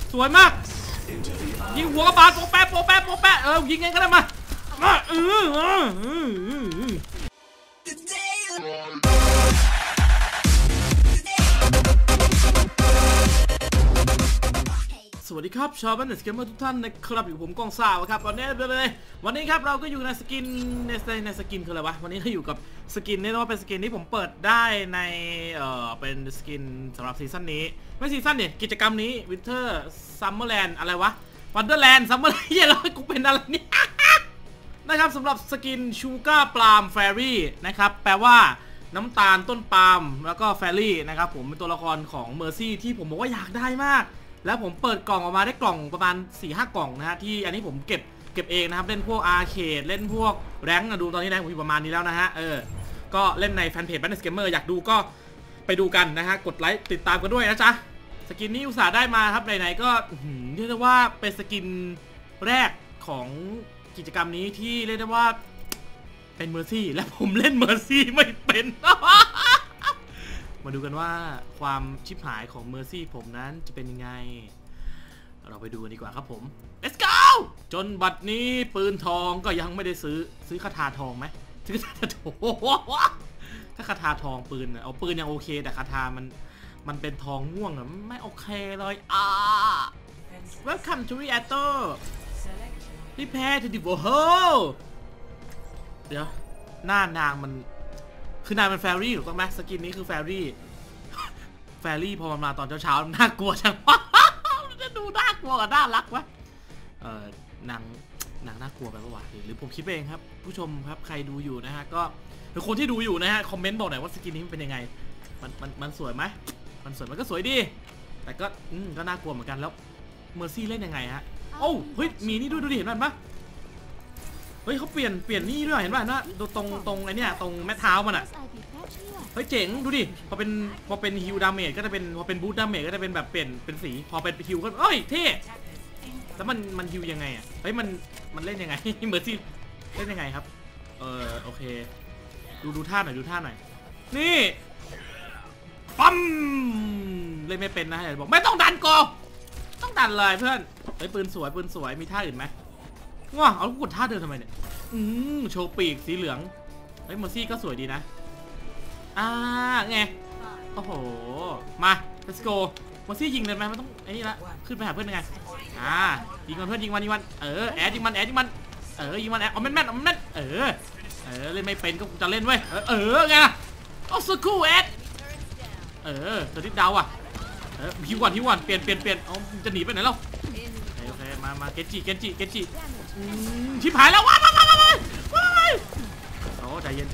สวยมากยิงหัวกระบาลโปะแปะโปะแปะโปะแปะยิงไงก็ได้มาสวัสดีครับชาวบ้านเน็ตเกมเมอร์ทุกท่านนะครับอยู่ผมกองซ่าครับวันนี้ครับเราก็อยู่ในสกินในสกินคืออะไรวะวันนี้เราอยู่กับสกินนี่ว่าเป็นสกินที่ผมเปิดได้ในเป็นสกินสำหรับซีซั่นนี้ไม่ซีซั่นเนี่ยกิจกรรมนี้วินเทอร์ซัมเมอร์แลนด์อะไรวะวันเดอร์แลนด์ซัมเมอร์แลนด์แล้วกูเป็นอะไรเนี่ยนะครับสำหรับสกินชูการ์ปลาล์มแฟรี่นะครับแปลว่าน้ำตาลต้นปาล์มแล้วก็แฟรี่นะครับผมเป็นตัวละครของเมอร์ซี่ที่ผมบอกว่าอยากได้มากแล้วผมเปิดกล่องออกมาได้กล่องประมาณ 4-5 กล่องนะฮะที่อันนี้ผมเก็บเองนะครับเล่นพวกอาร์เคดเล่นพวกแรงค์ดูตอนนี้แรงค์ผมอยู่ประมาณนี้แล้วนะฮะก็เล่นในแฟนเพจ Bandit Gamer อยากดูก็ไปดูกันนะฮะกดไลค์ติดตามกันด้วยนะจ๊ะสกินนี้อุตส่าห์ได้มาครับไหนๆก็เรียกได้ว่าเป็นสกินแรกของกิจกรรมนี้ที่เรียกได้ว่าเป็นเมอร์ซี่และผมเล่นเมอร์ซี่ไม่เป็นมาดูกันว่าความชิบหายของเมอร์ซี่ผมนั้นจะเป็นยังไงเราไปดูกันดีกว่าครับผม let's go จนบัดนี้ปืนทองก็ยังไม่ได้ซื้อคาถาทองไหมซื้อคาถาทองถ้าคาถาทองปืนเอาปืนยังโอเคแต่คาถามันเป็นทองม่วงอะไม่โอเคเลยwelcome to Reactor prepare to devour เดี๋ยวหน้านางมันคือนางเป็นแฟรี่ถูกต้องไหมสกินนี้คือแฟรี่พอมันมาตอนเช้าน่ากลัวจังวะจะดูน่ากลัวกับน่ารักวะนางน่ากลัวไปปะวะหรือผมคิดเองครับผู้ชมครับใครดูอยู่นะฮะก็หรือคนที่ดูอยู่นะฮะคอมเมนต์บอกหน่อยว่าสกินนี้มันเป็นยังไงมันสวยไหมมันสวยมันก็สวยดีแต่ก็น่ากลัวเหมือนกันแล้วเมอร์ซี่เล่นยังไงฮะโอ้เฮ้ยมีนี่ด้วยดูดิเห็นมันปะเฮ้ยเขาเปลี่ยนนี่ด้วยเห็นป่ะนะตรงไอ้นี่ตรงแม่เท้ามันอ่ะเฮ้ยเจ๋งดูดิพอเป็นฮิวดาเมจก็จะเป็นพอเป็นบูทดาเมจก็จะเป็นแบบเปลี่ยนเป็นสีพอเป็นฮิวก็เอ้ยเท่แล้วมันฮิวยังไงอ่ะเฮ้ยมันเล่นยังไงเมอร์ซี่เล่นยังไงครับโอเคดูท่าหน่อยนี่ปั๊มเล่นไม่เป็นนะบอกไม่ต้องดันกอต้องดันเลยเพื่อนเฮ้ยปืนสวยมีท่าอื่นไหมว้าเอาลูกกดท่าเดินทำไมเนี่ยโชว์ปีกสีเหลืองเฮ้ยเมอร์ซี่ก็สวยดีนะไงโอ้โหมา let's go เมอร์ซี่ยิงเลยไหมมันต้องไอ้นี่ละขึ้นไปหาเพื่อนยังไงยิงมันเพื่อนยิงมันแอดยิงมันยิงมันแอดเอาแม่นเล่นไม่เป็นก็จะเล่นเว้ยไงโอ้สุดคู่แอดเธอทิดดาวอ่ะฮิวก่อนเปลี่ยนเอาจะหนีไปไหนแล้วโอเคมาเกจิชิบหายแล้วว้ายโอ้ใจเย็น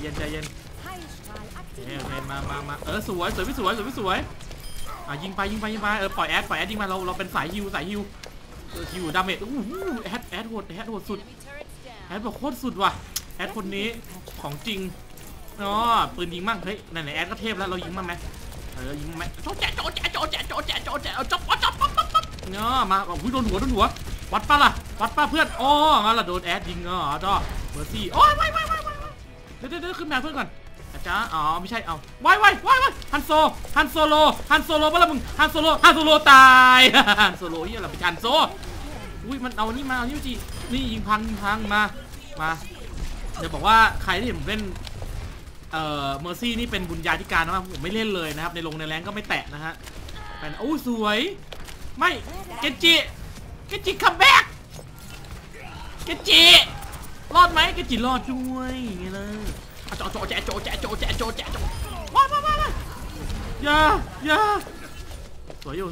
โอเคมาสวยไม่สวยยิงไปปล่อยแอดยิงมาเราเป็นสายฮิวฮิวดาเมจแอดโหดสุดแอดบอกโคตรสุดว่ะแอดคนนี้ของจริงปืนยิงมั่งเฮ้ยไหนแอดก็เทพแล้วเรายิงมั่งไหมยิงไหมโจแจ๊จับมาโดนหัววัดป้าเพื่อนงั้นล่ะโดนแอดยิงจ้าเมอร์ซี่โอ้ยเดี๋ยวขึ้นมาเพื่อนก่อนจ้าไม่ใช่เอาไว้ฮันโซโลป่ะล่ะมึงฮันโซโลตายฮันโซโลยี่อะไรไปฮันโซอุ้ยมันเอานี่มาเอานี่จีนี่ยิงพังมาเดี๋ยวบอกว่าใครที่ผมเล่นเมอร์ซี่นี่เป็นบุญญาธิการนะผมไม่เล่นเลยนะครับในแรงก็ไม่แตะนะฮะเป็นสวยไม่เกจิคัมแบ็กเกจิรอดไหมเกจิรอดด้วยไงเลยโจแจ๊ว้าอย่าสวยอยู่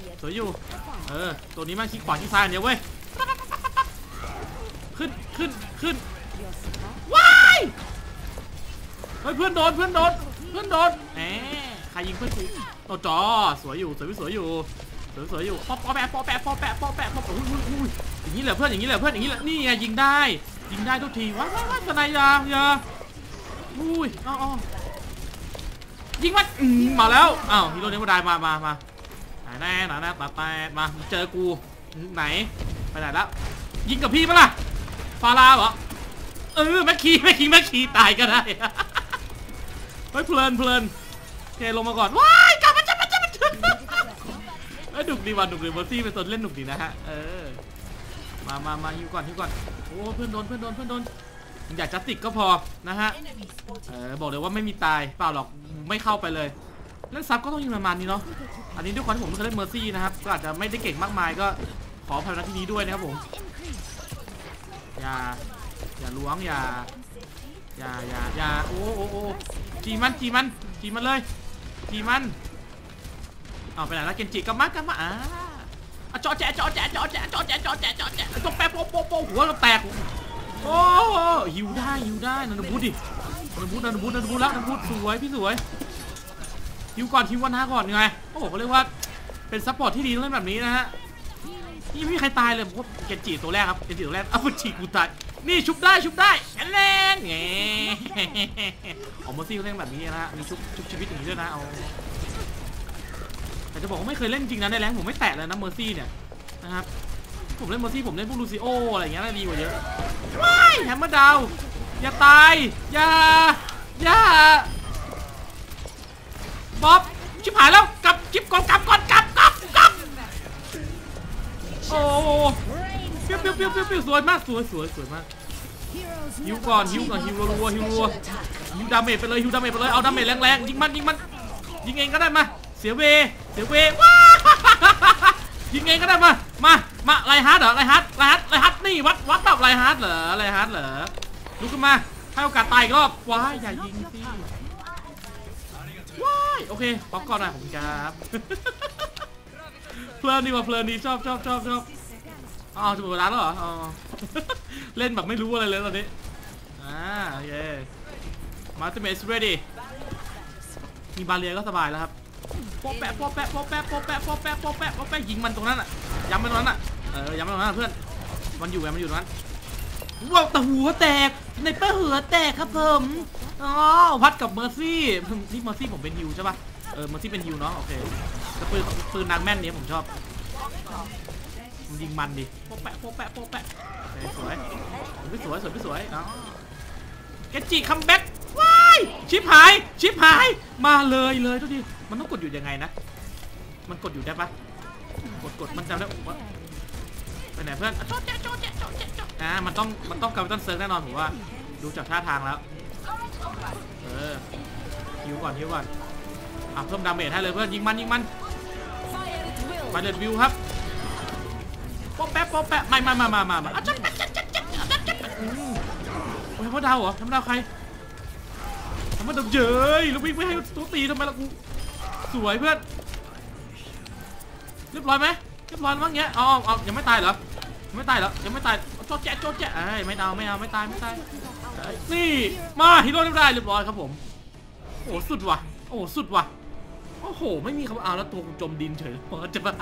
ตัวนี้มาขี้ขวาขี้ซ้ายเดี๋ยวเว้ยขึ้นว้ายเฮ้ยเพื่อนโดนแหมใครยิงเพื่อนกูโอ้จอสวยอยู่ปอแปะอย่างนี้แหละเพื่อนอย่างนี้แหละนี่ไงยิงได้ทุกทีว้าวสไนยาอุ้ยยิงมันมาแล้วฮีโร่เนวดายมาไหนมาเจอกูไหนไปไหนแล้วยิงกับพี่ปะล่ะฟาราเหรอแม็กคีตายก็ได้เฮ้ยเพลินโอเคลงมาก่อนว้ายกลับมาจับหนุกดีว่ะหนุกดีเมอร์ซี่เป็นตัวเล่นหนุกดีนะฮะมาฮิวก่อนโอ้เพื่อนโดนอยากจัสติกก็พอนะฮะบอกเลยว่าไม่มีตายเปล่าหรอกไม่เข้าไปเลยเล่นซับก็ต้องยิงประมาณนี้เนาะอันนี้ด้วยความที่ผมไม่เคยเล่นเมอร์ซี่นะครับก็อาจจะไม่ได้เก่งมากมายก็ขออภัยในที่นี้ด้วยนะครับผมอย่าล้วงอย่าโอ้จีมันเลยจีมันเอาไปไหนแล้วเกนจิกลับมาจอแจะจงแปะโปหัวเราแตกโอ้หิวได้นันบูดดินันบูดแล้วนันบูดสวยพี่สวยหิวก่อนหิววันหน้าก่อนไงโอ้โหเขาเรียกว่าเป็นซัพพอร์ตที่ดีต้องเล่นแบบนี้นะฮะนี่ไม่มีใครตายเลยผมว่าเกนจิตัวแรกครับเกนจิตัวแรกเอาฉีกกูตายนี่ชุบได้แรงไงออกมาซี่เขาเล่นแบบนี้นะมีชุบชีวิตอย่างนี้ด้วยนะเอาแต่จะบอกว่าไม่เคยเล่นจริงนะในแรงผมไม่แตะเลยนะเมอร์ซี่เนี่ยนะครับผมเล่นเมอร์ซี่ผมเล่นพวกลูซิโออะไรอย่างเงี้ยน่าดีกว่าเยอะว้ายแฮมเมอร์ดาวอย่าตายอย่าบ๊อบชิบหายแล้วกลับจิ๊บก่อนกลับโอ้เปี้ยวสวยมากสวยมากฮิวก่อนฮิวรัวฮิวดาเมจไปเลยเอาดาเมจแรงยิงมันยิงเองก็ได้มาเสียเวว้ายิงเองก็ได้มาไรฮาร์ดเหรอไรฮาร์ดนี่วัดแบบไรฮาร์ดเหรอลุกขึ้นมาให้โอกาสตายอีกรอบว้ายอย่ายิงสิว้ายโอเคป๊อปก่อนหน่อยผมครับเพลินดีชอบอ้าวจะหมดเวลาแล้วเหรอเล่นแบบไม่รู้อะไรเลยตอนนี้โอเคมาสเตอร์เมสเรดี้มีบาเรียก็สบายแล้วครับโป๊ะแปะยิงมันตรงนั้นอ่ะย้ำมันตรงนั้นอ่ะย้ำมันตรงนั้นเพื่อนมันอยู่ตรงนั้นว้าวแต่หัวแตกในเป้าหัวแตกครับผมพัดกับเมอร์ซี่นี่เมอร์ซี่ผมเป็นฮิวใช่ป่ะเมอร์ซี่เป็นฮิวเนาะโอเคแต่ปืนนางแม่นนี้ผมชอบมันยิงมันดิโป๊ะแปะสวยพี่สวยเกจิคัมแบ็กว้ายชิปหายมาเลยทุกทีมันต้องกดอยู่ยังไงนะมันกดอยู่ได้ปะกดมันจำได้ไปไหนเพื่อนโจเจ๊มันต้องกาวิตันเซิร์ฟแน่นอนผมว่าดูจากท่าทางแล้วฮิวก่อนเพิ่มดาเมจให้เลยเพื่อนยิงมันไปเดดวิวครับโป๊ะแปะมาโอ้ยพ่อดาวเหรอทำดาวใครทำมาดาวเย้ยแล้ววิ่งไม่ให้ตัวตีทำไมล่ะกูสวยเพื่อนเรียบร้อยไหมเรียบร้อยมั้งเงี้ยเอายังไม่ตายเหรอยังไม่ตายโจแจ๊ไม่ตายนี่มาฮีโร่ได้เรียบร้อยครับผมโอ้สุดว่ะโอ้โหไม่มีคำเอาแล้วตัวกูจมดินเฉยจะมา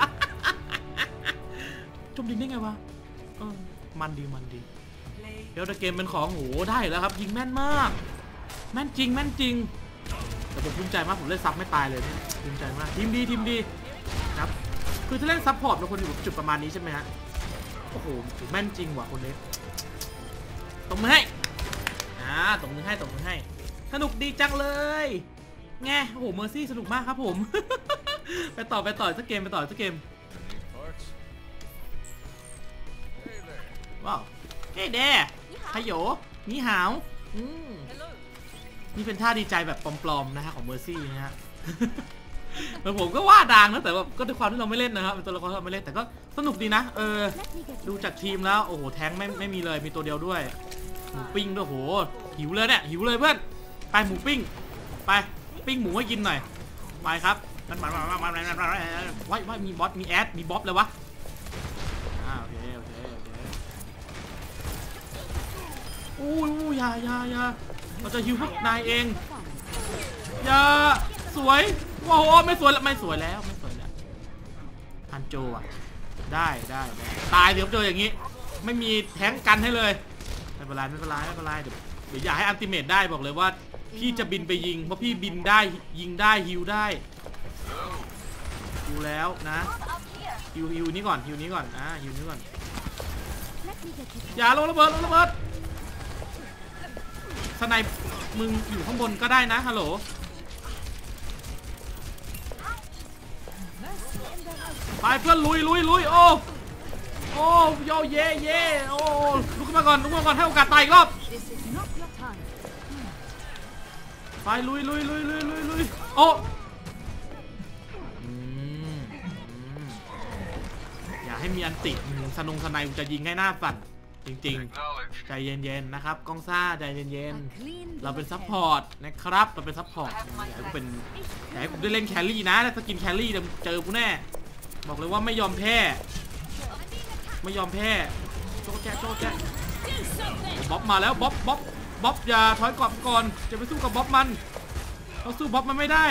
จมดินได้ไงวะมันดีเดี๋ยวเกมเป็นของโหได้แล้วครับยิงแม่นมากแม่นจริงแต่ผมภูมิใจมากผมเล่นซับไม่ตายเลยภูมิใจมากทีมดีครับคือถ้าเล่นซับพอร์ตเราคนอยู่จุดประมาณนี้ใช่ไหมฮะโอ้โหแม่นจริงว่ะคนนี้ตบมือให้ตบมือให้สนุกดีจังเลยไงโอ้โหเมอร์ซี่สนุกมากครับผมไปต่อสักเกมว้าวเฮ้ยเดไฮโยนี่หาวนี่เป็นท่าดีใจแบบปลอมๆนะฮะของเมอร์ซี่นะฮะผมก็ว่าดังนะแต่ว่าก็ด้วยความที่เราไม่เล่นนะครับเป็นตัวละครเราไม่เล่นแต่ก็สนุกดีนะดูจากทีมแล้วโอ้โหแท้งไม่มีเลยมีตัวเดียวด้วยหมูปิ้งด้วยโหหิวเลยเนี่ยหิวเลยเพื่อนไปหมูปิ้งไปปิ้งหมูให้กินหน่อยไปครับมันว่ามีบอสมีแอดมีบ๊อบเลยวะโอเคอู้ยาเราจะฮิวพวกนายเองอย่าสวยว้าวไม่สวยแล้วฮันโจอ่ะได้ตายเดี๋ยวเจออย่างนี้ไม่มีแทงกันให้เลยไม่เป็นไรเดี๋ยวอย่าให้อัลติเมทได้บอกเลยว่าพี่จะบินไปยิงเพราะพี่บินได้ยิงได้ฮิวได้ฮิวแล้วนะฮิวนี้ก่อนฮิวนี้ก่อนอย่าลงระเบิดสไนป์มึงอยู่ข้างบนก็ได้นะฮัลโหลไปเพื่อนลุยโอ้โยเย่โอ้ลุกขึ้นมาก่อนให้โอกาสตายอีกรอบไปลุยโอ้อย่าให้มีอันติสนไนจะยิงให้หน้าสั่นจริงๆใจเย็นๆนะครับกองซ่าใจเย็นๆเราเป็นซัพพอร์ตนะครับเราเป็นซัพพอร์ตอยากให้ผมได้เล่นแครี่นะถ้าสกินแครี่เจอกูแน่บอกเลยว่าไม่ยอมแพ้โจ๊กแจ๊บ๊อบมาแล้วบ๊อบอย่าถอยกลับก่อนจะไปสู้กับบ๊อบมันเราสู้บ๊อบมันไม่ได้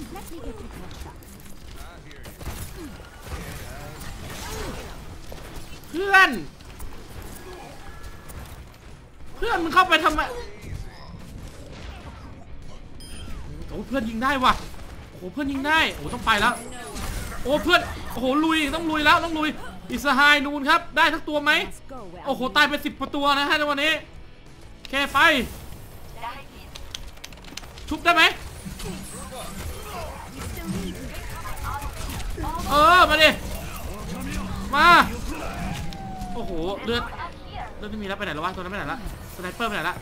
เพื่อนมึงเข้าไปทำไมโอ้เพื่อนยิงได้ว่ะโอ้เพื่อนยิงได้โอ้ต้องไปแล้วโอ้เพื่อนโอ้โหลุยต้องลุยอิสหายนูนครับได้ทั้งตัวไหมโอ้โหตายไป10 ตัวนะฮะในวันนี้แค่ไปชุบได้ไหมมาดิมาโอ้โหเลือดไม่มีแล้วไปไหนแล้ววะตัวนั้นไปไหนละสไนเปอร์ไปไหนละ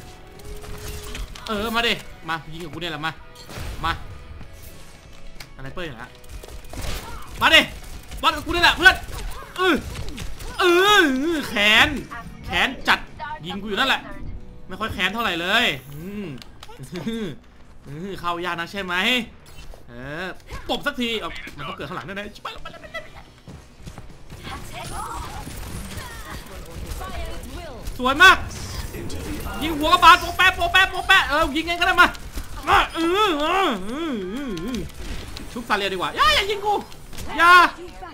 มาดิมายิงกับกูเนี่ยแหละมาสไนเปอร์อย่างละมาดิวัดกับกูนี่แหละเพื่อนแขนจัดยิงกูอยู่นั่นแหละไม่ค่อยแขนเท่าไหร่เลยเข้ายากนะใช่ไหมตบสักทีมันต้องเกิดข้างหลังแน่ๆสวยมากยิงหัวกระบาลโปะแปะยิงเองก็ได้มาชุบซาเลียดีกว่าอย่ายิงกูอย่า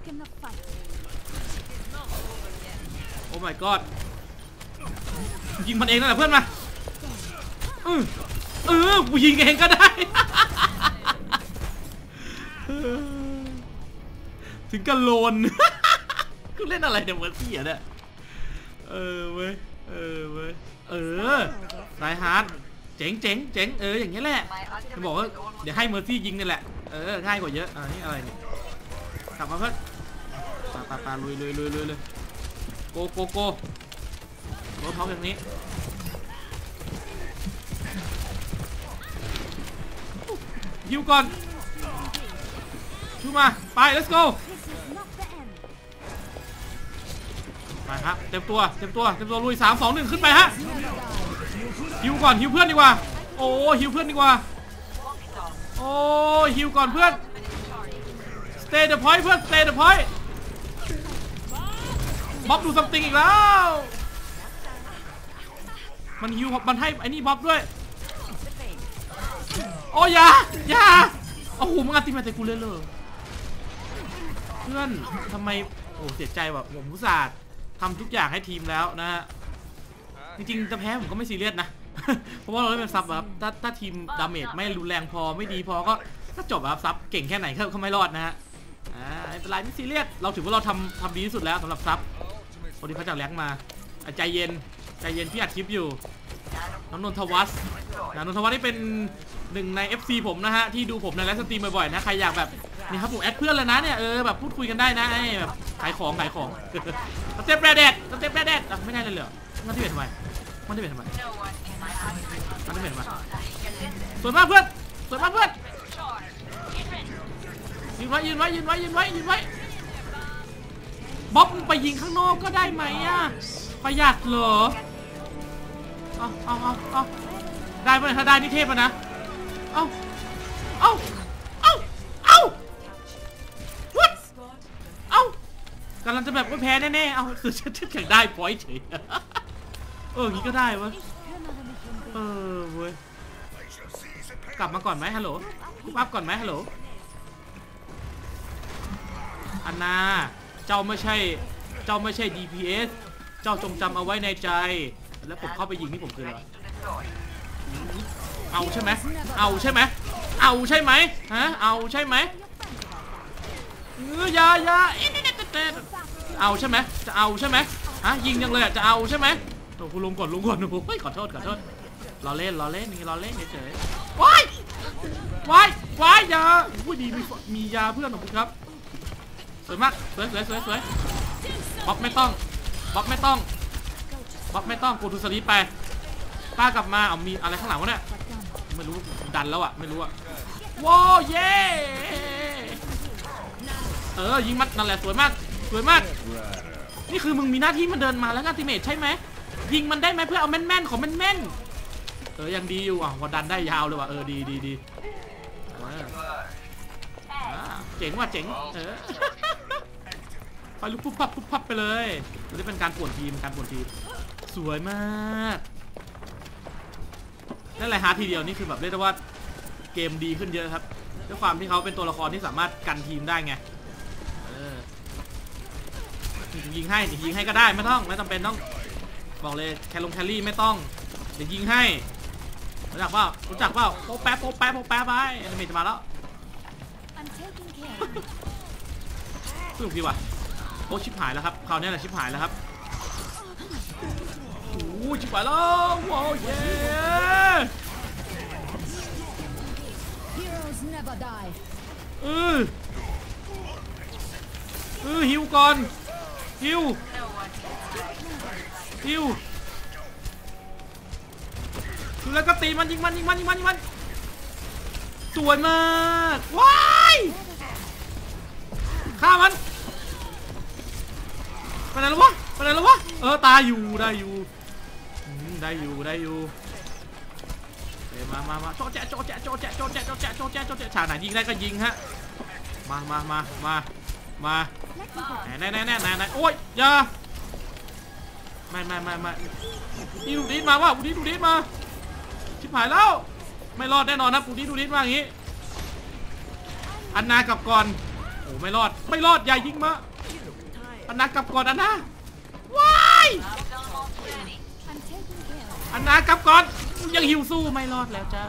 โอ้ my god ยิงมันเองนั่นแหละเพื่อนมากูยิงเองก็ได้ถึงกันโลนกูเล่นอะไรเดี๋ยวมันเสียเนี่ยเว้ยนายฮาร์ดเจ๋งอย่างนี้แหละจะบอกว่าเดี๋ยวให้เมอร์ซี่ยิงนี่แหละง่ายกว่าเยอะนี่อะไรเนี่ยกลับมาเพื่อนปาลุยโกรถเท้าอย่างนี้ฮิวก่อนชูมาไป let's go ไปครับเต็มตัวลุย3 2 1ขึ้นไปฮะฮิวก่อนฮิวเพื่อนดีกว่าโอ้ฮิวเพื่อนดีกว่าโอ้ฮิวก่อนเพื่อน stay the point เพื่อน stay the point บ๊อบดูซัมติงอีกแล้วมันฮิวมันให้ไอ้นี่บ๊อบด้วยโอ้ยาโอ้โหมึงอัดติมาแต่กูเล่นเลยเพื่อนทำไมโอ้เสียใจแบบผมอุตส่าห์ทำทุกอย่างให้ทีมแล้วนะฮะจริงๆจะแพ้ผมก็ไม่ซีเรียสนะเพราะว่าเราเล่นเป็นซับแบบถ้าทีมดาเมจไม่รุนแรงพอไม่ดีพอก็จบแบบซับเก่งแค่ไหนเขาไม่รอดนะฮะไม่เป็นไรไม่ซีเรียสเราถือว่าเราทำดีที่สุดแล้วสำหรับซับคนที่เขาจากแรงมาใจเย็นพี่อัดคลิปอยู่น้องนนทวัฒน์นี่เป็นหนึ่งใน FC ผมนะฮะที่ดูผมในไลฟ์สตรีมบ่อยๆนะใครอยากแบบนี่ครับผมแอดเพื่อนเลยนะเนี่ยแบบพูดคุยกันได้นะแบบขายของสเต็ปแรดแดดไม่ได้เลยเหรอมันที่เปลี่ยนทำไมสวยมากเพื่อนยืนไว้บ๊อบไปยิงข้างนอกก็ได้ไหมประหยัดเหรอเอาได้ไหมถ้าได้นี่เทพนะเอากำลังจะแบบไม่แพ้แน่ๆสุดแข่งได้พอยต์เฉยอย่างนี้ก็ได้วะเว้ยกลับมาก่อนไหมฮัลโหลปั๊บก่อนไหมฮัลโหลอันนาเจ้าไม่ใช่ DPS เจ้าจงจำเอาไว้ในใจแล้วผมเข้าไปยิงนี่ผมคืออะไรเอาใช่ไหมฮะเอาใช่ไหมอย่าเอาใช่ไหมจะเอาใช่ไหมฮะยิงยังเลยจะเอาใช่ไหมโอ้คุณลงก่อนโอ้ยขอโทษล้อเล่นนี่ล้อเล่นเฉยๆว้ายยาอุ้ยดีมียาเพื่อนของคุณครับสวยมากสวยบ๊อบไม่ต้องบ๊อบไม่ต้องกูทูสลีปไปป้ากลับมาเอามีอะไรข้างหลังวะเนี่ยไม่รู้ดันแล้วอะไม่รู้อะว้าวเย่ยิงมัดนั่นแหละสวยมากนี่คือมึงมีหน้าที่มันเดินมาแล้วอัลติเมทใช่ไหมยิงมันได้ไหมเพื่อเอาแม่นๆของแม่นๆยังดีอยู่พอดันได้ยาวเลยว่ะดีเจ๋งว่ะเจ๋งไปลุกปุ๊บพับไปเลยนี่เป็นการป่วนทีมสวยมากนั่นแหละฮาทีเดียวนี่คือแบบเรียกได้ว่าเกมดีขึ้นเยอะครับด้วยความที่เขาเป็นตัวละครที่สามารถกันทีมได้ไงยิงให้ก็ได้ไม่จำเป็นต้องบอกเลยแครี่ไม่ต้องเดี๋ยวยิงให้รู้จักเปล่าโป๊ะแป๊บไปแอนิเมตจะมาแล้วสนุกดีว่ะโอ้ชิบหายแล้วครับคราวนี้แหละชิบหายแล้วครับโอ้ชิบหายแล้วว้าวเย้ฮิวก่อนฮิวแล้วก็ตีมันยิงมันสวยมากว้ายฆ่ามันไปไหนแล้ววะตายอยู่ได้อยู่มาโจแจ๊ฉากไหนยิงได้ก็ยิงฮะมาไหนโอ้ยอย่าไม่นี่ดูดิสมาว่ะดูดิสมาชิบหายแล้วไม่รอดแน่นอนนะดูดิสมาอย่างงี้อันนากลับก่อนโอ้ไม่รอดอย่ายิงมาอันนากลับก่อนอันนาว้ายอันนากลับก่อนยังหิวสู้ไม่รอดแล้วจ้า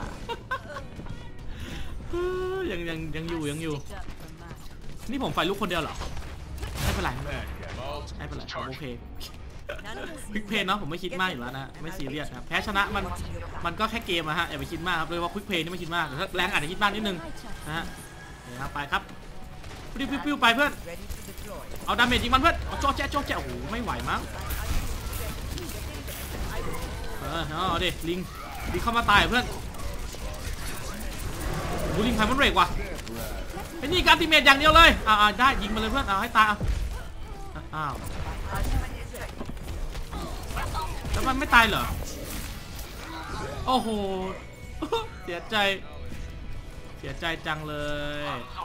ยังอยู่นี่ผมไฟลุกคนเดียวเหรอไม่เป็นไรโอเคพลิกเพนเนาะผมไม่คิดมากอยู่แล้วนะไม่ซีเรียสนะแพ้ชนะมันก็แค่เกมอะฮะอย่าไปคิดมากครับเลยว่าควิกเพนนี่ไม่คิดมากแต่ถ้าแรงอาจจะคิดบ้างนิดนึงนะฮะไปครับปิ้วไปเพื่อนเอาดาเมจยิงมันเพื่อนโจ๊ะแจ๊ะโอ้โหไม่ไหวมั้งดิลิงเข้ามาตายเพื่อนโอ้ลิงไพมันเรกว่ะไอ้นี่การตีเมจอย่างเดียวเลยได้ยิงมาเลยเพื่อนให้ตายอ้าวแล้วมันไม่ตายเหรอโอ้โหเสียใจจังเลย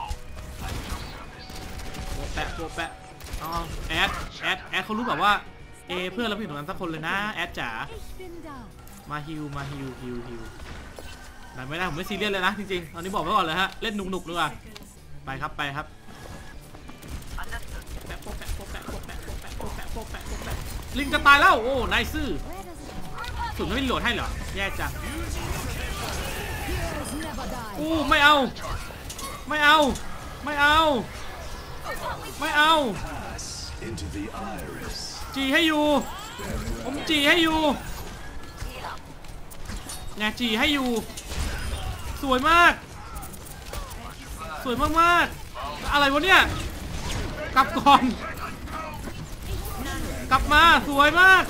โปะแปะแอดเขารู้แบบว่าเพื่อนเราผิดตรงนั้นสักคนเลยนะแอดจ๋ามาฮิวไม่ได้ผมไม่ซีเรียสเลยนะจริงๆตอนนี้บอกไว้ก่อนเลยฮะเล่นหนุกๆดีกว่าไปครับแปะลิงจะตายแล้วโอ้นายซื่อสุดไม่โหลดให้เหรอแย่จังไม่เอาจีให้อยู่ผมจีให้อยู่ไงจีให้อยู่สวยมากอะไรวะเนี่ยกลับก่อนกลับมาสวยมาก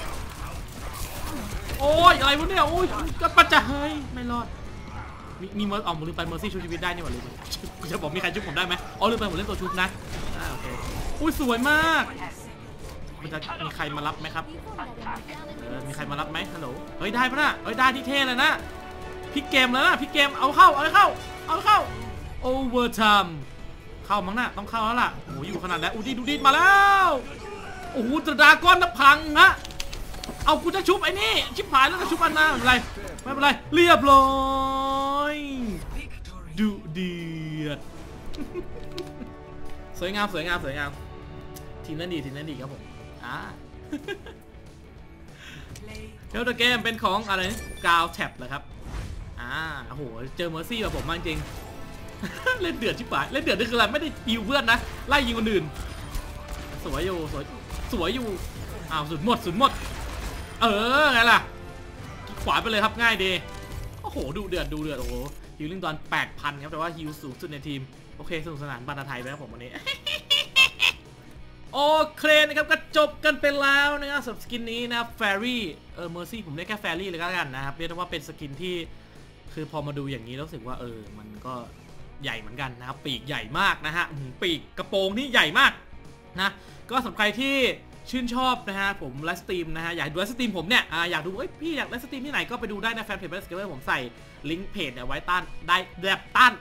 โอ้ยอะไรวะเนี่ยโอ้ยก็ปัจจัยไม่รอดมีเมอร์ลืมไปเมอร์ซี่ชุบชีวิตได้นี่หว่าลืมจะบอกมีใครชุบผมได้ไหมลืมไปผมเล่นตัวชุบนะโอเคอุ้ยสวยมากมันจะมีใครมารับไหมครับมีใครมารับไหมฮัลโหลเฮ้ยได้ปะน่ะได้ที่เท่เลยนะพลิกเกมแล้วนะพลิกเกมเอาเข้าโอเวอร์ไทม์เข้ามั้งน่ะต้องเข้าแล้วล่ะโอ้ยอยู่ขนาดนั้นดูดิมาแล้วโอ้โหดราก้อนนับพังฮะเอากูจะชุบไอ้นี่ชิบหายแล้วจะชุบอันน่ะไม่เป็นไรเรียบร้อยดุเดือดสวยงามทีมนั้นดีครับผมเทลเกมเป็นของอะไรกาวแท็บเหรอครับโอ้โหเจอเมอร์ซี่แบบผมมากจริงเล่นเดือดชิบหายเล่นเดือดนี่คืออะไรไม่ได้ยิวเพื่อนนะไล่ยิงคนอื่นสวยอยู่สุดหมดไงล่ะขวาไปเลยครับง่ายดีโอ้โหดูเดือดโอ้โหฮิลลิ่งตอน 8,000 ครับแต่ว่าฮิลสูงสุดในทีมโอเคสนุกสนานบรรณาไทยไปครับผมวันนี้โอเคนะครับก็จบกันไปแล้วนะครับสำหรับสกินนี้นะครับแฟรี่เมอร์ซี่ผมเรียกแค่แฟรี่เลยก็แล้วกันนะครับเรียกได้ว่าเป็นสกินที่คือพอมาดูอย่างนี้รู้สึกว่ามันก็ใหญ่เหมือนกันนะครับปีกใหญ่มากนะฮะปีกกระโปรงนี่ใหญ่มากนะก็สำหรับใครที่ชื่นชอบนะฮะผมไลฟ์สตรีมนะฮะอยากดูไลฟ์สตรีมผมเนี่ยอยากดูพี่อยากไลฟ์สตรีมที่ไหนก็ไปดูได้นะแฟนเพจไลฟ์สตรีมผมใส่ลิงก์เพจไว้ใต้ได้แบบใต้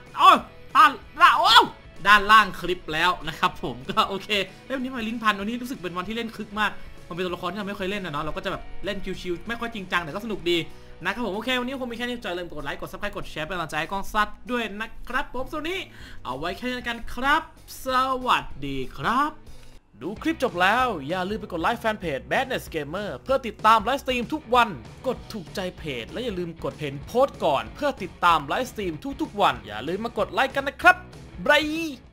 ด้านล่างคลิปแล้วนะครับผมก็โอเควันนี้มาลิ้นพันวันนี้รู้สึกเป็นวันที่เล่นคึกมากมันเป็นตัวละครที่เราไม่เคยเล่นนะเนาะเราก็จะแบบเล่นชิวๆไม่ค่อยจริงจังแต่ก็สนุกดีนะครับผมโอเควันนี้คงมีแค่นี้จอยลืมกดไลค์กดซับสไครต์กดแชร์เป็นกำลังใจให้กองซัดด้วยนะครับผมส่วนนี้เอาไว้แค่นี้กันครับสวัสดีครับดูคลิปจบแล้วอย่าลืมไปกดไลค์แฟนเพจ Badness Gamer เพื่อติดตามไลฟ์สตรีมทุกวันกดถูกใจเพจและอย่าลืมกดเห็นโพสต์ก่อนเพื่อติดตามไลฟ์สตรีมทุกๆวันอย่าลืมมากดไลค์กันนะครับบาย